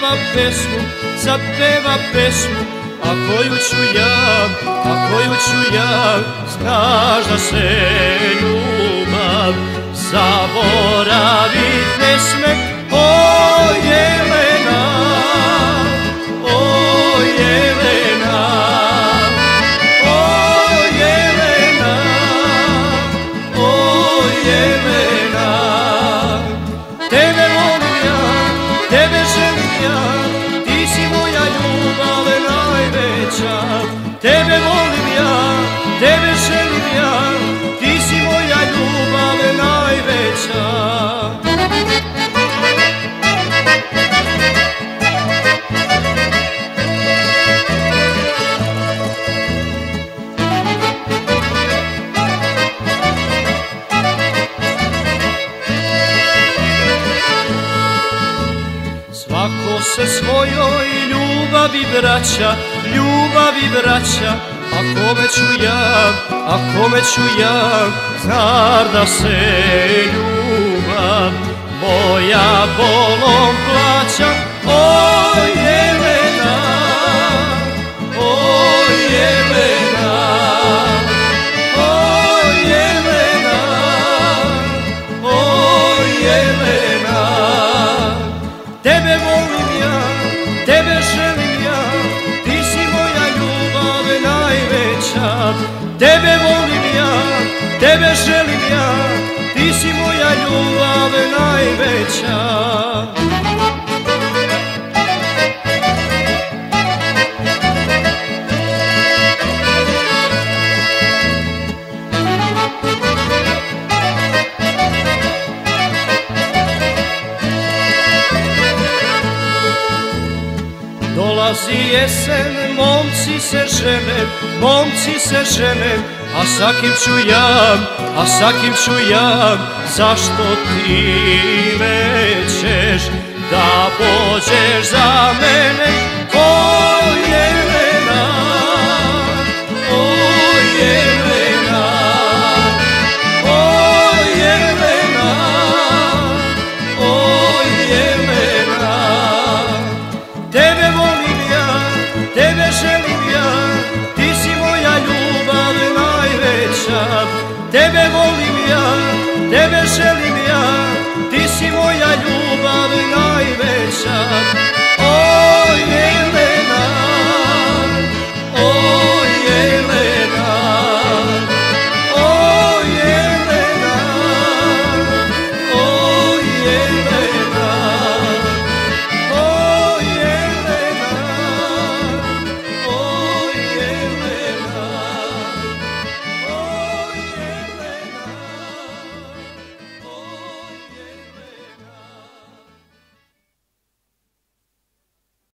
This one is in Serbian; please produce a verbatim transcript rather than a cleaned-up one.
zapeva pesmu, zapeva pesmu, a koju ću ja, a koju ću ja, znaš da se ljubav zaboravit ne sme. O Jelena, o Jelena, o Jelena, o Jelena. Tebe volim ja, tebe želim ja, ti si moja ljubav najveća. Tebe volim ja, tebe želim ja, ti si moja ljubav najveća. Svako se svojoj ljubavi vraća, ljubavi vraća, a kome ću ja, a kome ću ja, zar da se ljubav moja bolom plaća. O Jelena, o Jelena, o Jelena, o Jelena. Tebe volim ja, tebe želim ja, ti si moja ljubav najveća. Tebe volim ja, tebe želim ja, ti si moja ljubav najveća. Dolazi jesen, momci se žene, momci se žene, a sa kim ću ja, a sa kim ću ja, zašto ti nećeš da pođeš za mene?